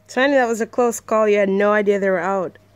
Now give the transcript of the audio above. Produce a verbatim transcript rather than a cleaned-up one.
Tiny, that was a close call. You had no idea they were out.